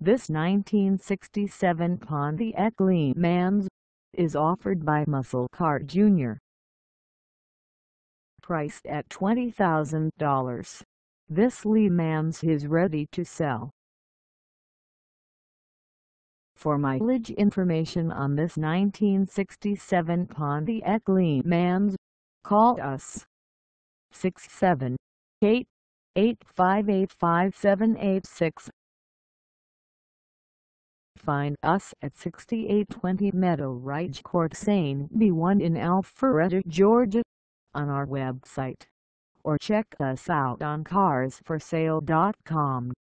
This 1967 Pontiac Le Mans is offered by Muscle Car Jr. Priced at $20,000, this Le Mans is ready to sell. For mileage information on this 1967 Pontiac Le Mans, call us 678-858-5786. Find us at 6820 Meadowridge Court, Saint B1 in Alpharetta, Georgia, on our website, or check us out on carsforsale.com.